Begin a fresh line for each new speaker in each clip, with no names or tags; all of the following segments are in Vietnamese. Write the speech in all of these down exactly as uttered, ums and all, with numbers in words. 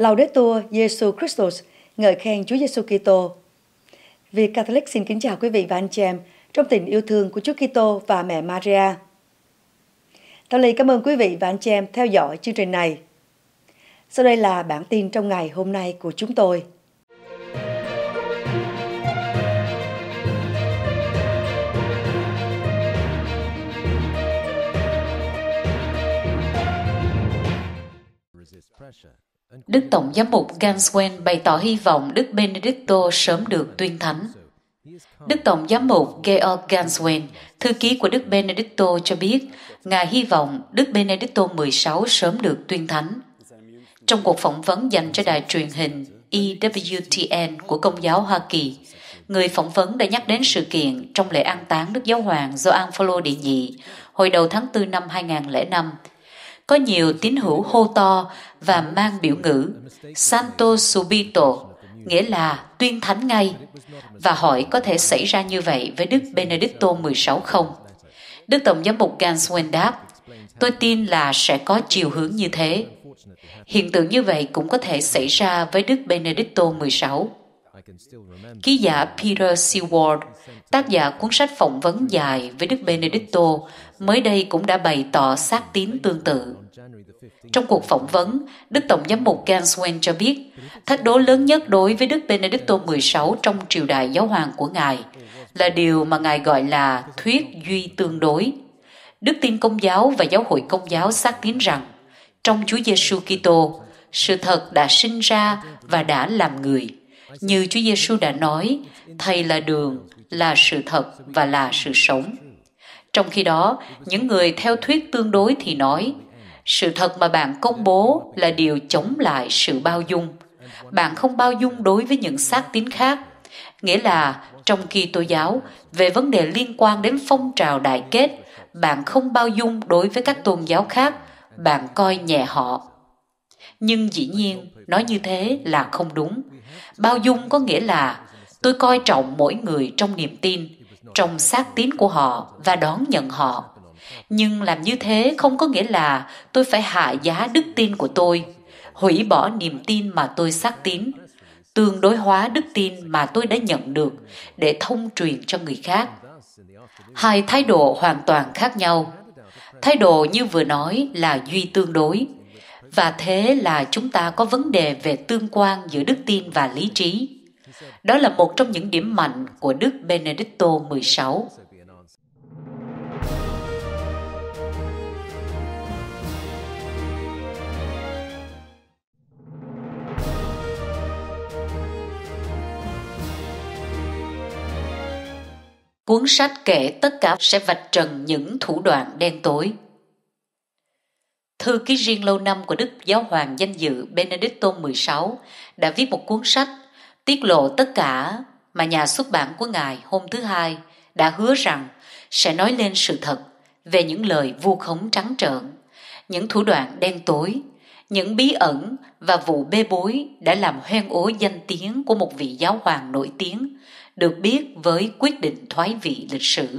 Laudetur Jesus Christus, ngợi khen Chúa Giêsu Kitô. Việt Catholic xin kính chào quý vị và anh chị em trong tình yêu thương của Chúa Kitô và mẹ Maria. Thảo Ly cảm ơn quý vị và anh chị em theo dõi chương trình này. Sau đây là bản tin trong ngày hôm nay của chúng tôi.
Đức Tổng giám mục Ganswen bày tỏ hy vọng Đức Benedicto sớm được tuyên thánh. Đức Tổng giám mục Georg Ganswen, thư ký của Đức Benedicto cho biết, Ngài hy vọng Đức Benedicto mười sáu sớm được tuyên thánh. Trong cuộc phỏng vấn dành cho đài truyền hình E W T N của Công giáo Hoa Kỳ, người phỏng vấn đã nhắc đến sự kiện trong lễ an táng Đức Giáo hoàng Gioan Phaolô đệ nhị hồi đầu tháng tư năm hai nghìn không trăm lẻ năm. Có nhiều tín hữu hô to và mang biểu ngữ Santo Subito, nghĩa là tuyên thánh ngay, và hỏi có thể xảy ra như vậy với Đức Benedicto mười sáu không? Đức Tổng giám mục Ganswen đáp, tôi tin là sẽ có chiều hướng như thế. Hiện tượng như vậy cũng có thể xảy ra với Đức Benedicto mười sáu. Ký giả Peter Seward, tác giả cuốn sách phỏng vấn dài với Đức Benedicto, mới đây cũng đã bày tỏ xác tín tương tự. Trong cuộc phỏng vấn, Đức Tổng giám mục Ganswen cho biết, thách đố lớn nhất đối với Đức Benedicto mười sáu trong triều đại giáo hoàng của Ngài là điều mà Ngài gọi là thuyết duy tương đối. Đức tin Công giáo và Giáo hội Công giáo xác tín rằng, trong Chúa Giêsu Kitô, sự thật đã sinh ra và đã làm người. Như Chúa Giêsu đã nói, Thầy là đường, là sự thật và là sự sống. Trong khi đó, những người theo thuyết tương đối thì nói, sự thật mà bạn công bố là điều chống lại sự bao dung. Bạn không bao dung đối với những xác tín khác. Nghĩa là, trong Kitô giáo, về vấn đề liên quan đến phong trào đại kết, bạn không bao dung đối với các tôn giáo khác, bạn coi nhẹ họ. Nhưng dĩ nhiên, nói như thế là không đúng. Bao dung có nghĩa là tôi coi trọng mỗi người trong niềm tin, trong xác tín của họ và đón nhận họ. Nhưng làm như thế không có nghĩa là tôi phải hạ giá đức tin của tôi, hủy bỏ niềm tin mà tôi xác tín, tương đối hóa đức tin mà tôi đã nhận được để thông truyền cho người khác. Hai thái độ hoàn toàn khác nhau. Thái độ như vừa nói là duy tương đối, và thế là chúng ta có vấn đề về tương quan giữa đức tin và lý trí. Đó là một trong những điểm mạnh của Đức Benedicto mười sáu. Cuốn sách kể tất cả sẽ vạch trần những thủ đoạn đen tối. Thư ký riêng lâu năm của Đức Giáo hoàng danh dự Benedicto mười sáu đã viết một cuốn sách tiết lộ tất cả mà nhà xuất bản của Ngài hôm thứ Hai đã hứa rằng sẽ nói lên sự thật về những lời vu khống trắng trợn, những thủ đoạn đen tối, những bí ẩn và vụ bê bối đã làm hoen ố danh tiếng của một vị giáo hoàng nổi tiếng, được biết với quyết định thoái vị lịch sử.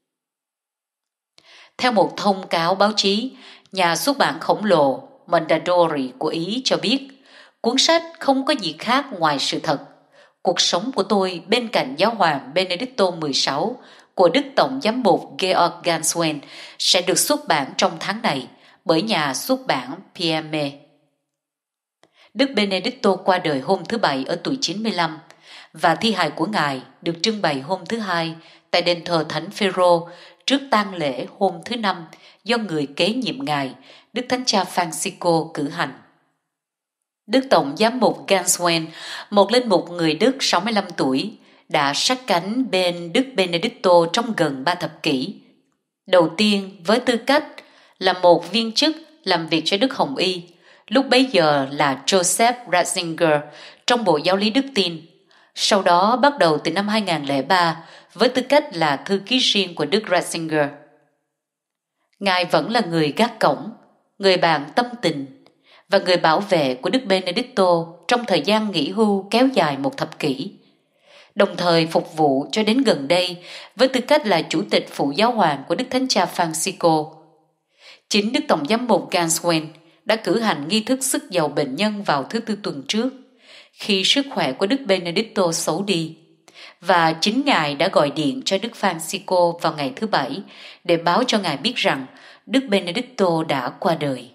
Theo một thông cáo báo chí, nhà xuất bản khổng lồ Mondadori của Ý cho biết, cuốn sách không có gì khác ngoài sự thật. Cuộc sống của tôi bên cạnh giáo hoàng Benedicto mười sáu của Đức Tổng giám mục Georg Ganswen sẽ được xuất bản trong tháng này bởi nhà xuất bản P M E. Đức Benedicto qua đời hôm thứ Bảy ở tuổi chín mươi lăm và thi hài của Ngài được trưng bày hôm thứ Hai tại đền thờ Thánh Phêrô trước tang lễ hôm thứ Năm do người kế nhiệm Ngài, Đức Thánh Cha Francisco cử hành. Đức Tổng giám mục Ganswen, một linh mục người Đức sáu mươi lăm tuổi, đã sát cánh bên Đức Benedicto trong gần ba thập kỷ. Đầu tiên với tư cách là một viên chức làm việc cho Đức Hồng Y, lúc bấy giờ là Joseph Ratzinger trong Bộ Giáo lý Đức Tin. Sau đó bắt đầu từ năm hai nghìn không trăm lẻ ba với tư cách là thư ký riêng của Đức Ratzinger. Ngài vẫn là người gác cổng, người bạn tâm tình và người bảo vệ của Đức Benedicto trong thời gian nghỉ hưu kéo dài một thập kỷ, đồng thời phục vụ cho đến gần đây với tư cách là chủ tịch phụ giáo hoàng của Đức Thánh Cha Francisco. Chính Đức Tổng giám mục Ganswen đã cử hành nghi thức sức dầu bệnh nhân vào thứ Tư tuần trước, khi sức khỏe của Đức Benedicto xấu đi, và chính Ngài đã gọi điện cho Đức Francisco vào ngày thứ Bảy để báo cho Ngài biết rằng Đức Benedicto đã qua đời.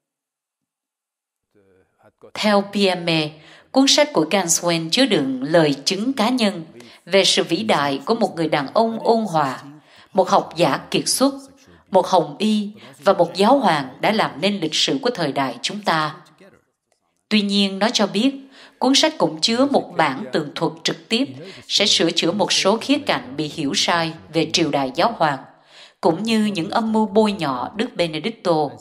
Theo pê em a, cuốn sách của Ganswein chứa đựng lời chứng cá nhân về sự vĩ đại của một người đàn ông ôn hòa, một học giả kiệt xuất, một hồng y và một giáo hoàng đã làm nên lịch sử của thời đại chúng ta. Tuy nhiên, nó cho biết cuốn sách cũng chứa một bản tường thuật trực tiếp sẽ sửa chữa một số khía cạnh bị hiểu sai về triều đại giáo hoàng, cũng như những âm mưu bôi nhọ Đức Benedicto.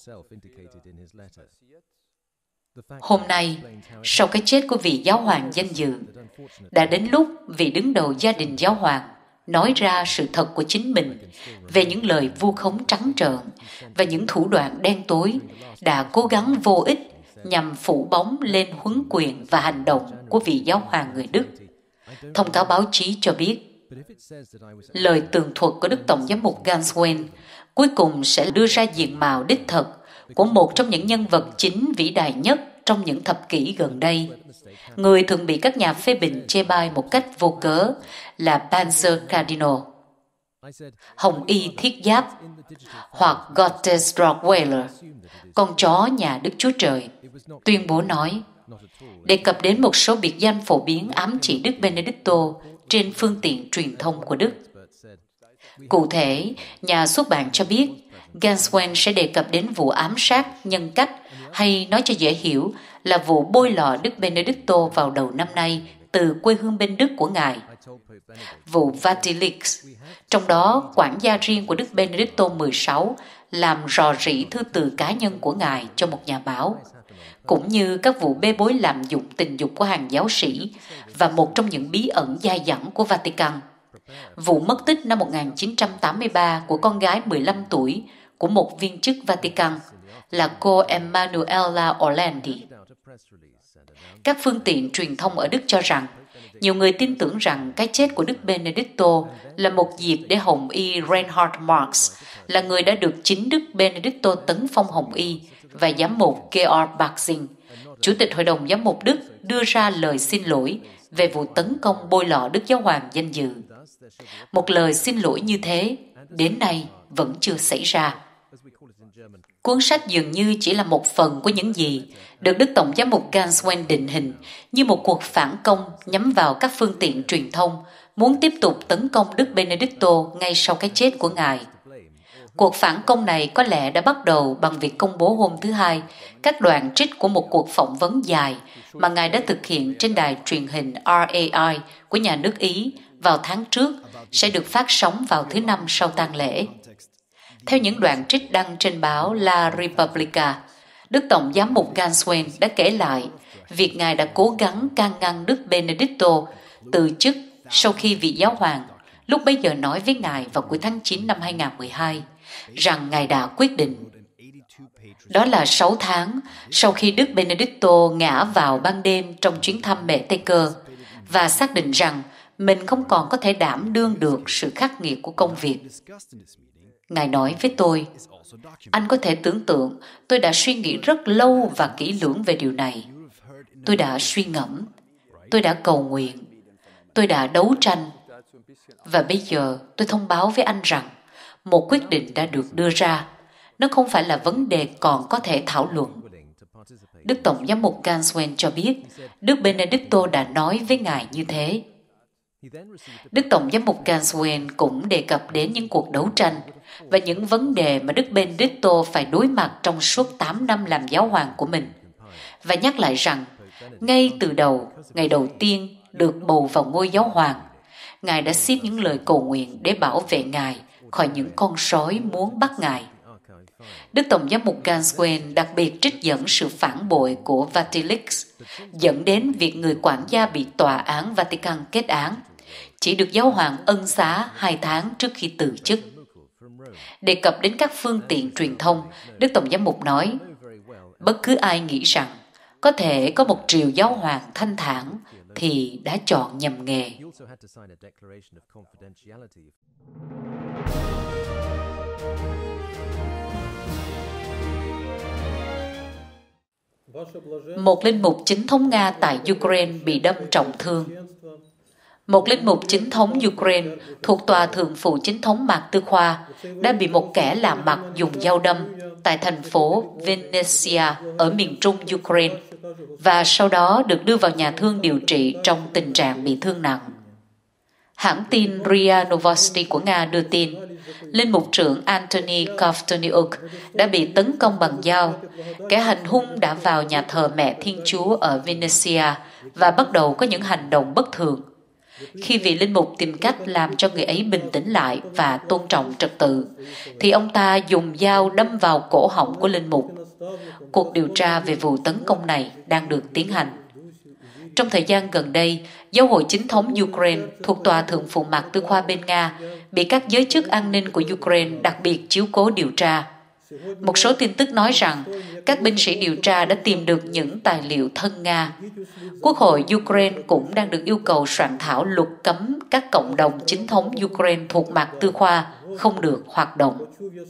Hôm nay, sau cái chết của vị giáo hoàng danh dự, đã đến lúc vị đứng đầu gia đình giáo hoàng nói ra sự thật của chính mình về những lời vu khống trắng trợn và những thủ đoạn đen tối đã cố gắng vô ích nhằm phủ bóng lên huấn quyền và hành động của vị giáo hoàng người Đức. Thông cáo báo chí cho biết, lời tường thuật của Đức Tổng giám mục Ganswein cuối cùng sẽ đưa ra diện mạo đích thực của một trong những nhân vật chính vĩ đại nhất trong những thập kỷ gần đây, người thường bị các nhà phê bình chê bai một cách vô cớ là Panzer Cardinal, Hồng Y Thiết Giáp, hoặc Gottesdorff-Weiler, con chó nhà Đức Chúa Trời, tuyên bố nói, đề cập đến một số biệt danh phổ biến ám chỉ Đức Benedicto trên phương tiện truyền thông của Đức. Cụ thể, nhà xuất bản cho biết, Ganswein sẽ đề cập đến vụ ám sát nhân cách, hay nói cho dễ hiểu là vụ bôi lọ Đức Benedicto vào đầu năm nay từ quê hương bên Đức của Ngài. Vụ Vatilix, trong đó quản gia riêng của Đức Benedicto mười sáu làm rò rỉ thư từ cá nhân của Ngài cho một nhà báo, cũng như các vụ bê bối lạm dụng tình dục của hàng giáo sĩ và một trong những bí ẩn dai dẳng của Vatican. Vụ mất tích năm một nghìn chín trăm tám mươi ba của con gái mười lăm tuổi của một viên chức Vatican là cô Emanuela Orlandi. Các phương tiện truyền thông ở Đức cho rằng nhiều người tin tưởng rằng cái chết của Đức Benedicto là một dịp để Hồng Y Reinhard Marx, là người đã được chính Đức Benedicto tấn phong Hồng Y, và giám mục Georg Baxing, Chủ tịch Hội đồng Giám mục Đức, đưa ra lời xin lỗi về vụ tấn công bôi lọ Đức Giáo hoàng danh dự. Một lời xin lỗi như thế, đến nay vẫn chưa xảy ra. Cuốn sách dường như chỉ là một phần của những gì được Đức Tổng giám mục Ganswein định hình như một cuộc phản công nhắm vào các phương tiện truyền thông muốn tiếp tục tấn công Đức Benedicto ngay sau cái chết của Ngài. Cuộc phản công này có lẽ đã bắt đầu bằng việc công bố hôm thứ Hai các đoạn trích của một cuộc phỏng vấn dài mà Ngài đã thực hiện trên đài truyền hình R A I của nhà nước Ý vào tháng trước, sẽ được phát sóng vào thứ Năm sau tang lễ. Theo những đoạn trích đăng trên báo La Repubblica, Đức Tổng giám mục Ganswein đã kể lại việc Ngài đã cố gắng can ngăn Đức Benedicto từ chức sau khi vị giáo hoàng lúc bấy giờ nói với Ngài vào cuối tháng chín năm hai nghìn không trăm mười hai rằng Ngài đã quyết định. Đó là sáu tháng sau khi Đức Benedicto ngã vào ban đêm trong chuyến thăm mẹ Tây Cơ và xác định rằng mình không còn có thể đảm đương được sự khắc nghiệt của công việc. Ngài nói với tôi, anh có thể tưởng tượng tôi đã suy nghĩ rất lâu và kỹ lưỡng về điều này. Tôi đã suy ngẫm, tôi đã cầu nguyện, tôi đã đấu tranh. Và bây giờ tôi thông báo với anh rằng một quyết định đã được đưa ra. Nó không phải là vấn đề còn có thể thảo luận. Đức Tổng giám mục Ganswein cho biết Đức Benedicto đã nói với Ngài như thế. Đức Tổng giám mục Ganswein cũng đề cập đến những cuộc đấu tranh và những vấn đề mà Đức Benedicto phải đối mặt trong suốt tám năm làm giáo hoàng của mình, và nhắc lại rằng ngay từ đầu, ngày đầu tiên được bầu vào ngôi giáo hoàng, Ngài đã xin những lời cầu nguyện để bảo vệ Ngài khỏi những con sói muốn bắt Ngài. Đức Tổng giám mục Ganswein đặc biệt trích dẫn sự phản bội của Vatilix, dẫn đến việc người quản gia bị tòa án Vatican kết án, chỉ được giáo hoàng ân xá hai tháng trước khi từ chức. Đề cập đến các phương tiện truyền thông, Đức Tổng giám mục nói, bất cứ ai nghĩ rằng có thể có một triều giáo hoàng thanh thản thì đã chọn nhầm nghề. Một linh mục chính thống Nga tại Ukraine bị đâm trọng thương. Một linh mục chính thống Ukraine thuộc tòa thượng phụ chính thống Mạc Tư Khoa đã bị một kẻ lạ mặt dùng dao đâm tại thành phố Vinnytsia ở miền trung Ukraine và sau đó được đưa vào nhà thương điều trị trong tình trạng bị thương nặng. Hãng tin rê i a Novosti của Nga đưa tin, linh mục trưởng Antony Kovtoniuk đã bị tấn công bằng dao. Kẻ hành hung đã vào nhà thờ Mẹ Thiên Chúa ở Vinnytsia và bắt đầu có những hành động bất thường. Khi vị linh mục tìm cách làm cho người ấy bình tĩnh lại và tôn trọng trật tự, thì ông ta dùng dao đâm vào cổ họng của linh mục. Cuộc điều tra về vụ tấn công này đang được tiến hành. Trong thời gian gần đây, Giáo hội chính thống Ukraine thuộc tòa thượng phụ Mạc Tư Khoa bên Nga bị các giới chức an ninh của Ukraine đặc biệt chiếu cố điều tra. Một số tin tức nói rằng các binh sĩ điều tra đã tìm được những tài liệu thân Nga. Quốc hội Ukraine cũng đang được yêu cầu soạn thảo luật cấm các cộng đồng chính thống Ukraine thuộc Mạc Tư Khoa không được hoạt động.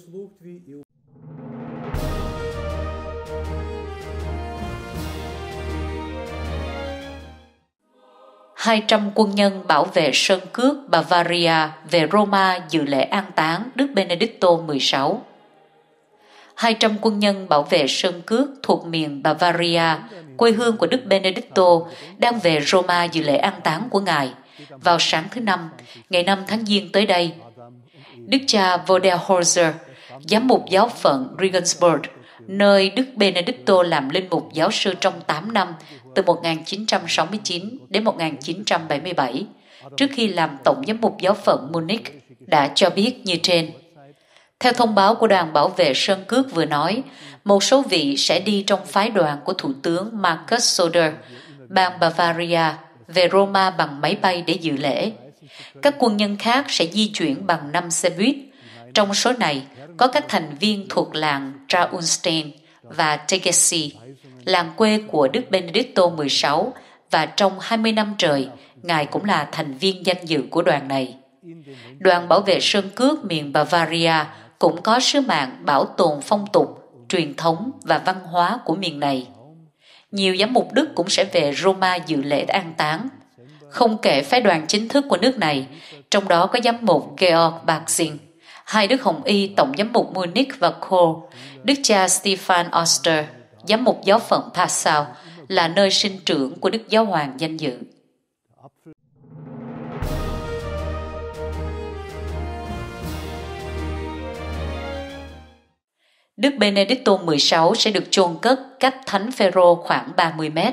hai trăm quân nhân bảo vệ sơn cước Bavaria về Roma dự lễ an táng Đức Benedicto mười sáu. hai trăm quân nhân bảo vệ sơn cước thuộc miền Bavaria, quê hương của Đức Benedicto, đang về Roma dự lễ an táng của Ngài vào sáng thứ Năm, ngày năm tháng Giêng tới đây. Đức cha Voderholzer, giám mục giáo phận Regensburg, nơi Đức Benedicto làm linh mục giáo sư trong tám năm, từ một nghìn chín trăm sáu mươi chín đến một nghìn chín trăm bảy mươi bảy, trước khi làm tổng giám mục giáo phận Munich, đã cho biết như trên. Theo thông báo của đoàn bảo vệ sơn cước vừa nói, một số vị sẽ đi trong phái đoàn của Thủ tướng Markus Söder, bang Bavaria, về Roma bằng máy bay để dự lễ. Các quân nhân khác sẽ di chuyển bằng năm xe buýt. Trong số này, có các thành viên thuộc làng Traunstein và Tegesi, làng quê của Đức Benedicto mười sáu, và trong hai mươi năm trời, Ngài cũng là thành viên danh dự của đoàn này. Đoàn bảo vệ sơn cước miền Bavaria cũng có sứ mạng bảo tồn phong tục, truyền thống và văn hóa của miền này. Nhiều giám mục Đức cũng sẽ về Roma dự lễ an táng. Không kể phái đoàn chính thức của nước này, trong đó có giám mục Georg Baksin, hai đức hồng y tổng giám mục Munich và Kohl, đức cha Stefan Oster, giám mục giáo phận Passau, là nơi sinh trưởng của Đức Giáo Hoàng danh dự. Đức Benedicto mười sáu sẽ được chôn cất cách Thánh Phêrô khoảng ba mươi mét.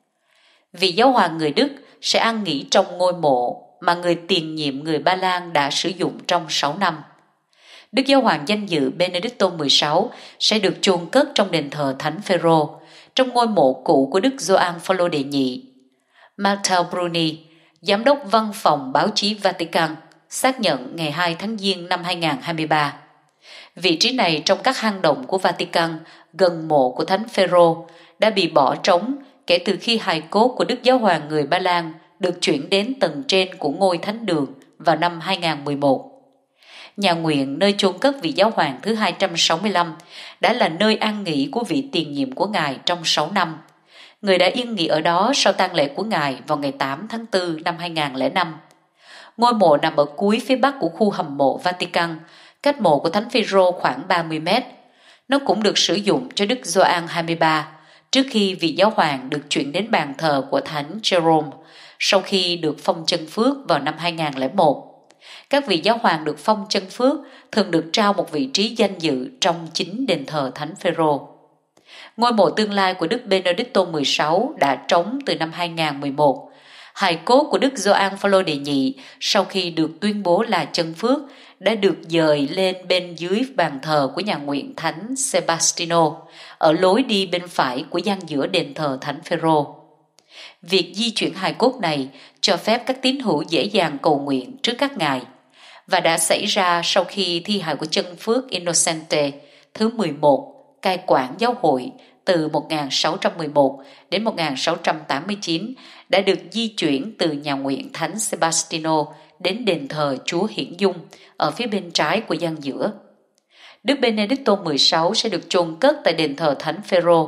Vị giáo hoàng người Đức sẽ an nghỉ trong ngôi mộ mà người tiền nhiệm người Ba Lan đã sử dụng trong sáu năm. Đức Giáo hoàng danh dự Benedicto mười sáu sẽ được chôn cất trong đền thờ Thánh Phêrô, trong ngôi mộ cũ của Đức Gioan Phaolô đệ nhị. Matteo Bruni, giám đốc văn phòng báo chí Vatican, xác nhận ngày hai tháng Giêng năm hai nghìn không trăm hai mươi ba. Vị trí này trong các hang động của Vatican gần mộ của Thánh Phêrô đã bị bỏ trống kể từ khi hài cốt của Đức Giáo hoàng người Ba Lan được chuyển đến tầng trên của ngôi thánh đường vào năm hai nghìn không trăm mười một. Nhà nguyện nơi chôn cất vị giáo hoàng thứ hai trăm sáu mươi lăm đã là nơi an nghỉ của vị tiền nhiệm của Ngài trong sáu năm. Người đã yên nghỉ ở đó sau tang lễ của Ngài vào ngày tám tháng tư năm hai nghìn không trăm lẻ năm. Ngôi mộ nằm ở cuối phía bắc của khu hầm mộ Vatican, cách mộ của Thánh Phêrô khoảng ba mươi mét. Nó cũng được sử dụng cho Đức Gioan hai mươi ba, trước khi vị giáo hoàng được chuyển đến bàn thờ của Thánh Jerome, sau khi được phong chân phước vào năm hai nghìn không trăm lẻ một. Các vị giáo hoàng được phong chân phước thường được trao một vị trí danh dự trong chính đền thờ Thánh Phêrô. Ngôi mộ tương lai của Đức Benedicto mười sáu đã trống từ năm hai nghìn không trăm mười một. Hài cốt của Đức Gioan Phaolô đệ nhị sau khi được tuyên bố là chân phước đã được dời lên bên dưới bàn thờ của nhà nguyện Thánh Sebastiano, ở lối đi bên phải của gian giữa đền thờ Thánh Phêrô. Việc di chuyển hài cốt này cho phép các tín hữu dễ dàng cầu nguyện trước các ngài, và đã xảy ra sau khi thi hài của chân phước Innocente thứ mười một cai quản giáo hội từ một nghìn sáu trăm mười một đến một nghìn sáu trăm tám mươi chín đã được di chuyển từ nhà nguyện Thánh Sebastiano đến đền thờ Chúa Hiển Dung ở phía bên trái của gian giữa. Đức Benedicto mười sáu sẽ được chôn cất tại đền thờ Thánh Phêrô.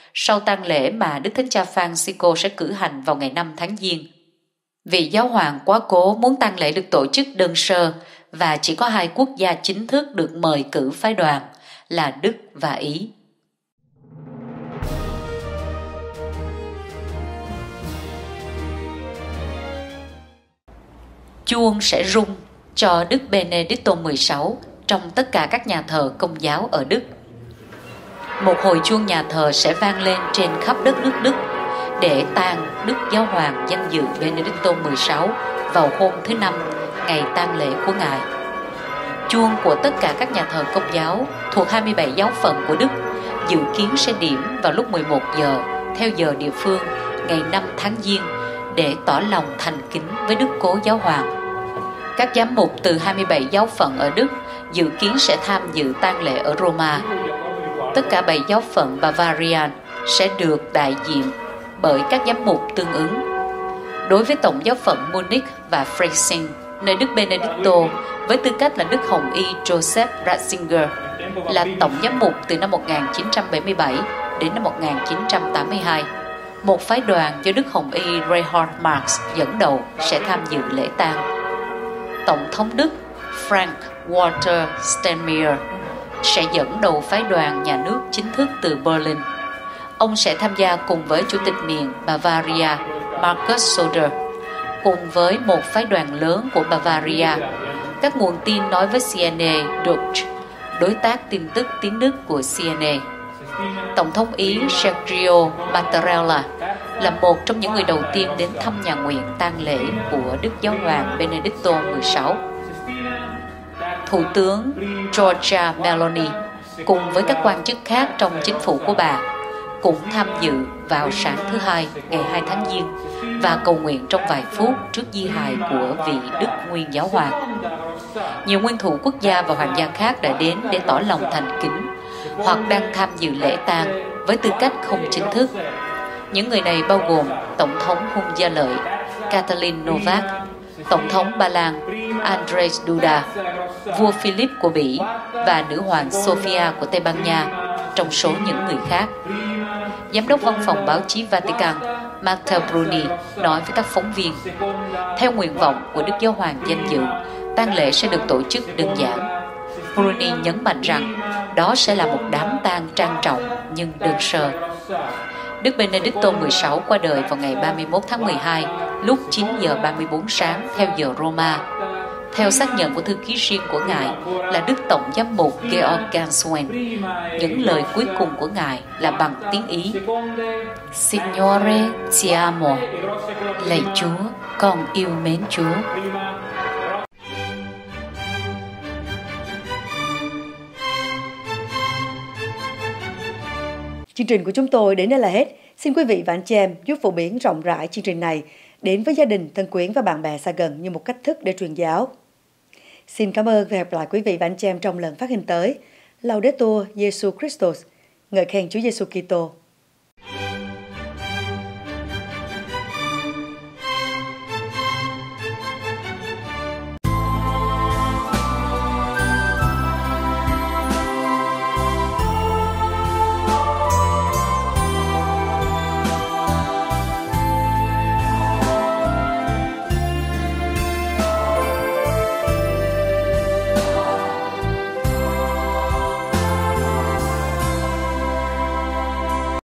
sau tang lễ mà Đức Thánh Cha Francisco sẽ cử hành vào ngày năm tháng Giêng. Vị giáo hoàng quá cố muốn tang lễ được tổ chức đơn sơ và chỉ có hai quốc gia chính thức được mời cử phái đoàn là Đức và Ý. Chuông sẽ rung cho Đức Benedicto mười sáu trong tất cả các nhà thờ Công giáo ở Đức. Một hồi chuông nhà thờ sẽ vang lên trên khắp đất nước Đức để tang Đức Giáo hoàng danh dự Benedicto mười sáu vào hôm thứ Năm, ngày tang lễ của Ngài. Chuông của tất cả các nhà thờ Công giáo thuộc hai mươi bảy giáo phận của Đức dự kiến sẽ điểm vào lúc mười một giờ theo giờ địa phương ngày năm tháng Giêng để tỏ lòng thành kính với Đức Cố Giáo hoàng. Các giám mục từ hai mươi bảy giáo phận ở Đức dự kiến sẽ tham dự tang lễ ở Roma. Tất cả bảy giáo phận Bavarian sẽ được đại diện bởi các giám mục tương ứng. Đối với tổng giáo phận Munich và Freising, nơi Đức Benedicto với tư cách là Đức Hồng Y Joseph Ratzinger là tổng giám mục từ năm một nghìn chín trăm bảy mươi bảy đến năm một nghìn chín trăm tám mươi hai, một phái đoàn do Đức Hồng Y Reinhard Marx dẫn đầu sẽ tham dự lễ tang. Tổng thống Đức Frank Walter Steinmeier sẽ dẫn đầu phái đoàn nhà nước chính thức từ Berlin. Ông sẽ tham gia cùng với Chủ tịch miền Bavaria Markus Söder, cùng với một phái đoàn lớn của Bavaria. Các nguồn tin nói với xê en a Deutsch, đối tác tin tức tiếng Đức của xê en a. Tổng thống Ý Sergio Mattarella là một trong những người đầu tiên đến thăm nhà nguyện tang lễ của Đức Giáo hoàng Benedicto mười sáu. Thủ tướng Giorgia Meloni cùng với các quan chức khác trong chính phủ của bà cũng tham dự vào sáng thứ Hai ngày hai tháng Giêng và cầu nguyện trong vài phút trước di hài của vị Đức Nguyên Giáo hoàng. Nhiều nguyên thủ quốc gia và hoàng gia khác đã đến để tỏ lòng thành kính hoặc đang tham dự lễ tang với tư cách không chính thức. Những người này bao gồm Tổng thống Hung Gia Lợi Katalin Novak, Tổng thống Ba Lan Andrzej Duda, vua Philip của Bỉ và nữ hoàng Sofia của Tây Ban Nha, trong số những người khác. Giám đốc văn phòng báo chí Vatican Matteo Bruni nói với các phóng viên, theo nguyện vọng của Đức Giáo hoàng danh dự, tang lễ sẽ được tổ chức đơn giản. Bruni nhấn mạnh rằng đó sẽ là một đám tang trang trọng nhưng đơn sơ. Đức Benedicto mười sáu qua đời vào ngày ba mươi mốt tháng mười hai lúc chín giờ ba mươi bốn sáng theo giờ Roma. Theo xác nhận của thư ký riêng của Ngài là Đức Tổng giám mục Georg Ganswein, những lời cuối cùng của Ngài là bằng tiếng Ý: Signore ti amo, lạy Chúa, con yêu mến Chúa.
Chương trình của chúng tôi đến đây là hết. Xin quý vị và anh chị em giúp phổ biến rộng rãi chương trình này đến với gia đình, thân quyến và bạn bè xa gần như một cách thức để truyền giáo. Xin cảm ơn và hẹn gặp lại quý vị và anh chị em trong lần phát hình tới. Laudetur Jesus Christus, ngợi khen Chúa Giêsu Kitô.